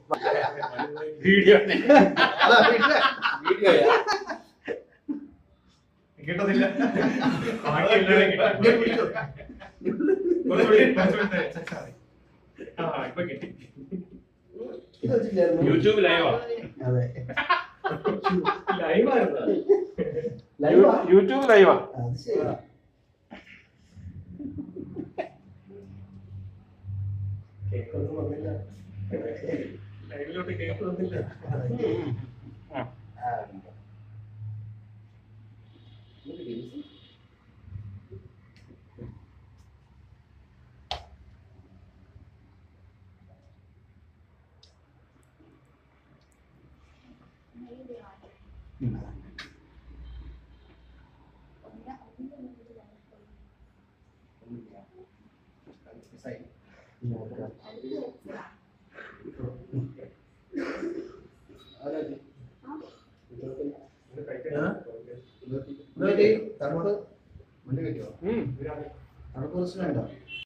Video കിട്ടത്തില്ല. ഇപ്പൊ കിട്ടി. യൂട്യൂബ് ലൈവാ. യൂട്യൂബ് ലൈവാ. ലൈവിലോട്ട് കേക്ക് വന്നില്ല. തണുപ്പ് പ്രശ്നമുണ്ടോ?